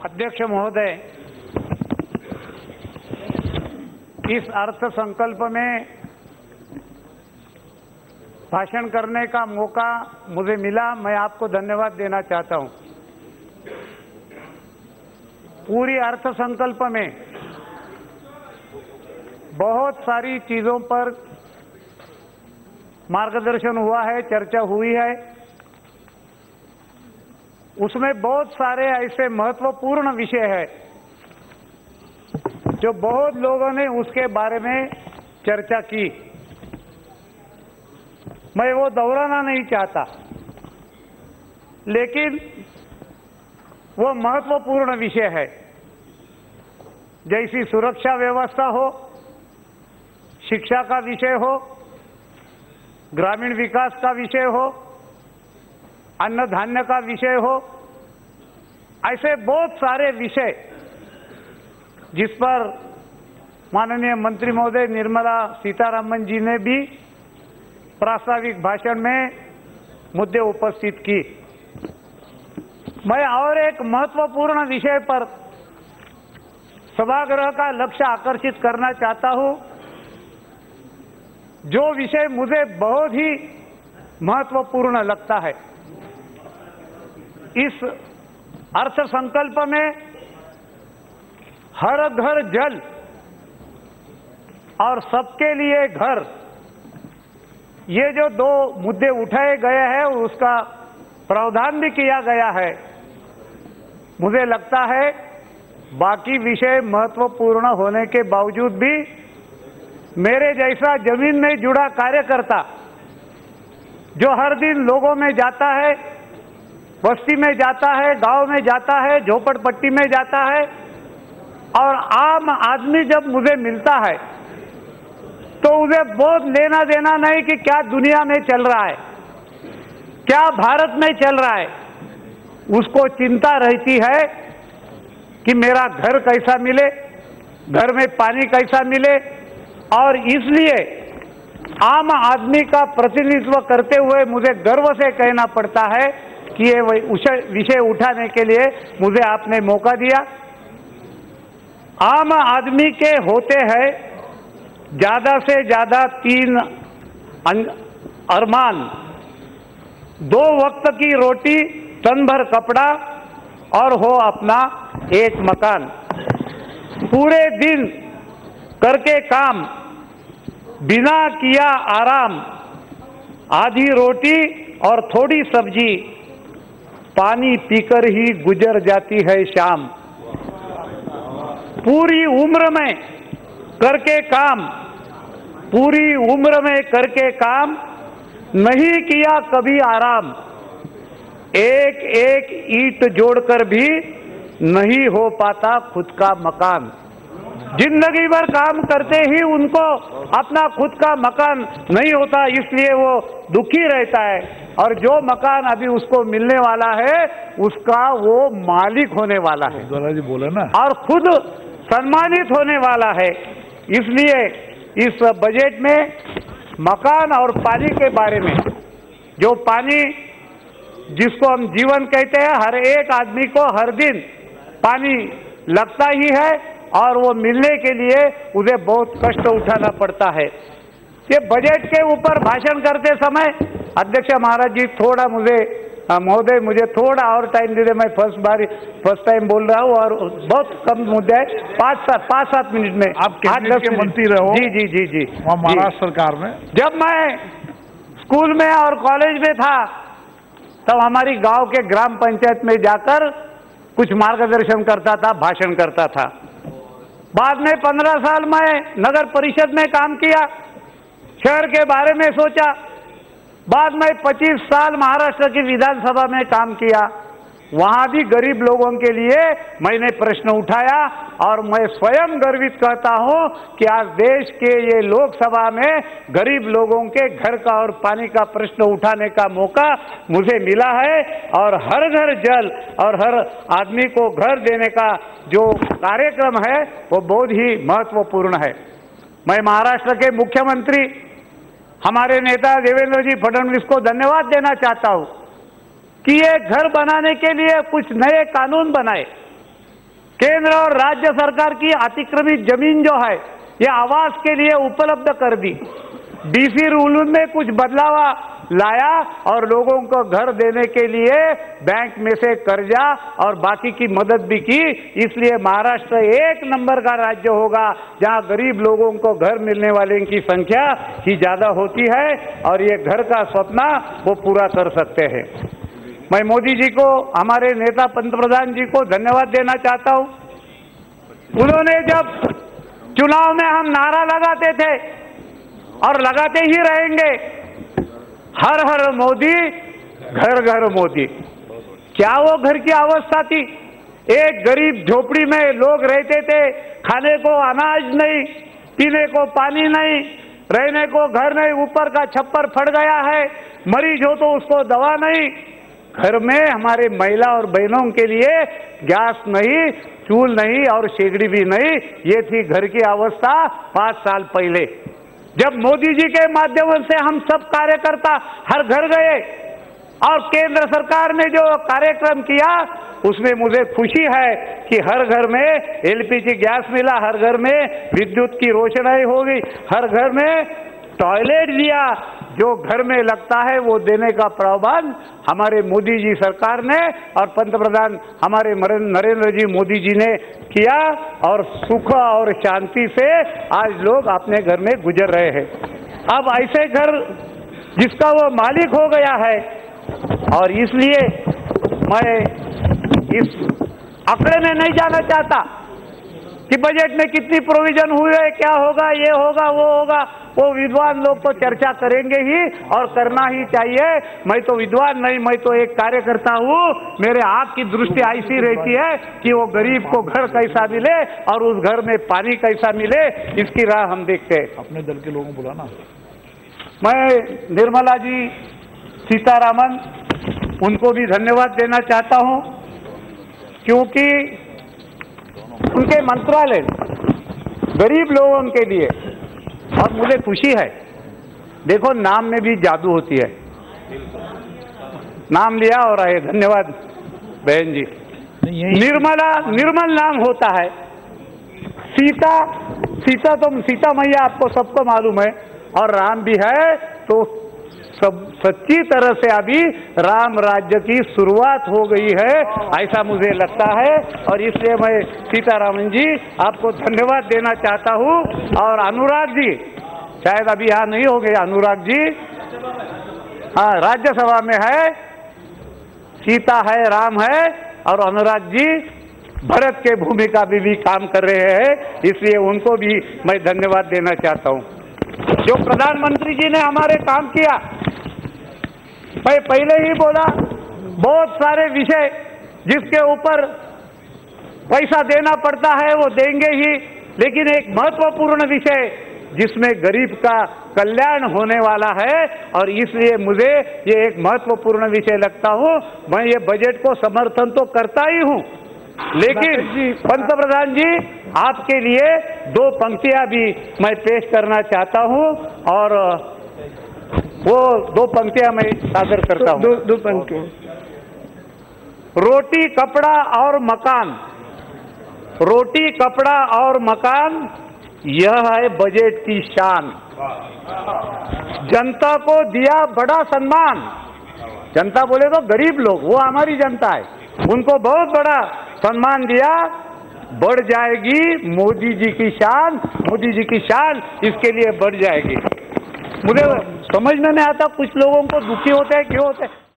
अध्यक्ष महोदय, इस अर्थ संकल्प में भाषण करने का मौका मुझे मिला, मैं आपको धन्यवाद देना चाहता हूं। पूरी अर्थ संकल्प में बहुत सारी चीजों पर मार्गदर्शन हुआ है, चर्चा हुई है। उसमें बहुत सारे ऐसे महत्वपूर्ण विषय हैं जो बहुत लोगों ने उसके बारे में चर्चा की। मैं वो दोहराना नहीं चाहता, लेकिन वो महत्वपूर्ण विषय है। जैसी सुरक्षा व्यवस्था हो, शिक्षा का विषय हो, ग्रामीण विकास का विषय हो, अन्न धान्य का विषय हो, ऐसे बहुत सारे विषय जिस पर माननीय मंत्री महोदय निर्मला सीतारमण जी ने भी प्रास्ताविक भाषण में मुद्दे उपस्थित की। मैं और एक महत्वपूर्ण विषय पर सभागृह का लक्ष्य आकर्षित करना चाहता हूं, जो विषय मुझे बहुत ही महत्वपूर्ण लगता है। इस अर्थ संकल्प में हर घर जल और सबके लिए घर, ये जो दो मुद्दे उठाए गए हैं उसका प्रावधान भी किया गया है। मुझे लगता है बाकी विषय महत्वपूर्ण होने के बावजूद भी मेरे जैसा जमीन में जुड़ा कार्यकर्ता जो हर दिन लोगों में जाता है, बस्ती में जाता है, गांव में जाता है, झोपड़पट्टी में जाता है, और आम आदमी जब मुझे मिलता है तो उसे बहुत लेना देना नहीं कि क्या दुनिया में चल रहा है, क्या भारत में चल रहा है। उसको चिंता रहती है कि मेरा घर कैसा मिले, घर में पानी कैसा मिले, और इसलिए आम आदमी का प्रतिनिधित्व करते हुए मुझे गर्व से कहना पड़ता है कि ये विषय उठाने के लिए मुझे आपने मौका दिया। आम आदमी के होते हैं ज्यादा से ज्यादा 3 अरमान: 2 वक्त की रोटी, तन भर कपड़ा और हो अपना एक मकान। पूरे दिन करके काम, बिना किया आराम, आधी रोटी और थोड़ी सब्जी, पानी पीकर ही गुजर जाती है शाम। पूरी उम्र में करके काम, पूरी उम्र में करके काम, नहीं किया कभी आराम। एक एक ईंट जोड़कर भी नहीं हो पाता खुद का मकान। जिंदगी भर काम करते ही उनको अपना खुद का मकान नहीं होता, इसलिए वो दुखी रहता है, और जो मकान अभी उसको मिलने वाला है उसका वो मालिक होने वाला है, जी बोला ना, और खुद सम्मानित होने वाला है। इसलिए इस बजट में मकान और पानी के बारे में, जो पानी जिसको हम जीवन कहते हैं, हर एक आदमी को हर दिन पानी लगता ही है और वो मिलने के लिए उसे बहुत कष्ट उठाना पड़ता है। ये बजट के ऊपर भाषण करते समय अध्यक्ष महाराज जी थोड़ा महोदय मुझे थोड़ा और टाइम दे दे। मैं फर्स्ट टाइम बोल रहा हूँ और बहुत कम मुद्दे है, 5-7 मिनट में आप 8-10 के मंत्री रहो। जी जी जी जी महाराष्ट्र सरकार में जब मैं स्कूल में और कॉलेज में था तब हमारी गांव के ग्राम पंचायत में जाकर कुछ मार्गदर्शन करता था, भाषण करता था। बाद में 15 साल मैं नगर परिषद में काम किया, शहर के बारे में सोचा। बाद में 25 साल महाराष्ट्र की विधानसभा में काम किया, वहां भी गरीब लोगों के लिए मैंने प्रश्न उठाया, और मैं स्वयं गर्वित करता हूं कि आज देश के ये लोकसभा में गरीब लोगों के घर का और पानी का प्रश्न उठाने का मौका मुझे मिला है। और हर घर जल और हर आदमी को घर देने का जो कार्यक्रम है वो बहुत ही महत्वपूर्ण है। मैं महाराष्ट्र के मुख्यमंत्री हमारे नेता देवेंद्र जी फडणवीस को धन्यवाद देना चाहता हूं कि ये घर बनाने के लिए कुछ नए कानून बनाए, केंद्र और राज्य सरकार की अतिक्रमित जमीन जो है ये आवास के लिए उपलब्ध कर दी। डीसी रूल में कुछ बदलाव लाया और लोगों को घर देने के लिए बैंक में से कर्जा और बाकी की मदद भी की। इसलिए महाराष्ट्र एक नंबर का राज्य होगा जहां गरीब लोगों को घर मिलने वाले की संख्या ही ज्यादा होती है और ये घर का सपना वो पूरा कर सकते हैं। मैं मोदी जी को, हमारे नेता पंतप्रधान जी को धन्यवाद देना चाहता हूं। उन्होंने जब चुनाव में हम नारा लगाते थे और लगाते ही रहेंगे, हर हर मोदी, घर घर मोदी। क्या वो घर की अवस्था थी? एक गरीब झोपड़ी में लोग रहते थे, खाने को अनाज नहीं, पीने को पानी नहीं, रहने को घर नहीं, ऊपर का छप्पर फट गया है, मरीज हो तो उसको दवा नहीं, घर में हमारे महिला और बहनों के लिए गैस नहीं, चूल नहीं और शेगड़ी भी नहीं। ये थी घर की अवस्था 5 साल पहले। जब मोदी जी के माध्यम से हम सब कार्यकर्ता हर घर गए और केंद्र सरकार ने जो कार्यक्रम किया उसमें मुझे खुशी है कि हर घर में एलपीजी गैस मिला, हर घर में विद्युत की रोशनाई होगी, हर घर में टॉयलेट दिया। जो घर में लगता है वो देने का प्रावधान हमारे मोदी जी सरकार ने और पंतप्रधान हमारे नरेंद्र जी मोदी जी ने किया और सुख और शांति से आज लोग अपने घर में गुजर रहे हैं। अब ऐसे घर जिसका वो मालिक हो गया है और इसलिए मैं इस आंकड़े में नहीं जाना चाहता कि बजट में कितनी प्रोविजन हुई है, क्या होगा, ये होगा, वो होगा। वो विद्वान लोग तो चर्चा करेंगे ही और करना ही चाहिए। मैं तो विद्वान नहीं, मैं तो एक कार्यकर्ता हूँ। मेरे आँख की दृष्टि ऐसी रहती है कि वो गरीब को घर कैसा मिले और उस घर में पानी कैसा मिले, इसकी राह हम देखते हैं। अपने दल के लोगों को बुलाना। मैं निर्मला जी सीतारामन उनको भी धन्यवाद देना चाहता हूँ क्योंकि उनके मंत्रालय गरीब लोगों के लिए, और मुझे खुशी है, देखो नाम में भी जादू होती है। नाम लिया और आए, धन्यवाद बहन जी। निर्मल नाम होता है। सीता तो सीता मैया आपको सबको मालूम है और राम भी है, तो सब सच्ची तरह से अभी राम राज्य की शुरुआत हो गई है, ऐसा मुझे लगता है। और इसलिए मैं सीतारामन जी आपको धन्यवाद देना चाहता हूँ। और अनुराग जी शायद अभी यहाँ नहीं हो गए, अनुराग जी हाँ राज्यसभा में है, सीता है, राम है और अनुराग जी भरत के भूमिका में भी काम कर रहे हैं, इसलिए उनको भी मैं धन्यवाद देना चाहता हूँ। जो प्रधानमंत्री जी ने हमारे काम किया, मैं पहले ही बोला, बहुत सारे विषय जिसके ऊपर पैसा देना पड़ता है वो देंगे ही, लेकिन एक महत्वपूर्ण विषय जिसमें गरीब का कल्याण होने वाला है और इसलिए मुझे ये एक महत्वपूर्ण विषय लगता हूँ। मैं ये बजट को समर्थन तो करता ही हूँ, लेकिन पंतप्रधान जी आपके लिए 2 पंक्तियां भी मैं पेश करना चाहता हूं और वो 2 पंक्तियां मैं सादर करता हूं। दो पंक्तियां। रोटी कपड़ा और मकान, रोटी कपड़ा और मकान, यह है बजट की शान। जनता को दिया बड़ा सम्मान। जनता बोले तो गरीब लोग, वो हमारी जनता है, उनको बहुत बड़ा सम्मान दिया। बढ़ जाएगी मोदी जी की शान, मोदी जी की शान इसके लिए बढ़ जाएगी। मुझे समझ में नहीं आता, कुछ लोगों को दुखी होते हैं, क्यों होते हैं।